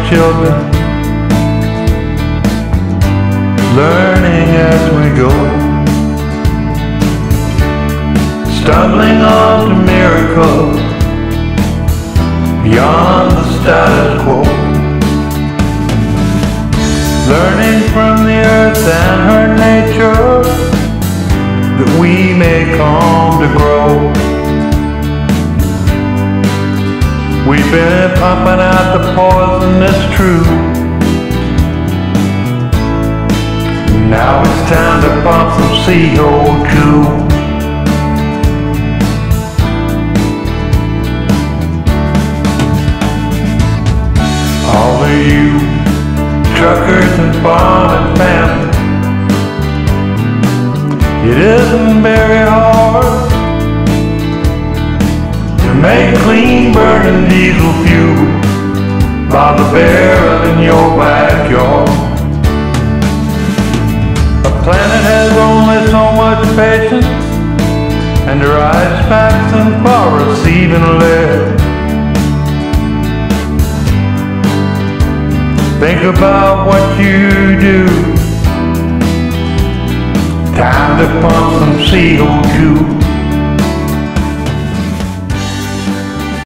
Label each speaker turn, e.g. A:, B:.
A: children, learning as we go, stumbling on to miracles beyond the status quo, learning from the earth and her nature that we may come to grow. We've been pumping out the poison that's true. Now it's time to pump some CO2. All of you truckers and farming families, it isn't very hard to make clean burning diesel fuel by the barrel in your backyard. A planet has only so much patience, and her ice packs and for receiving lead. Think about what you do. Time to pump some CO2.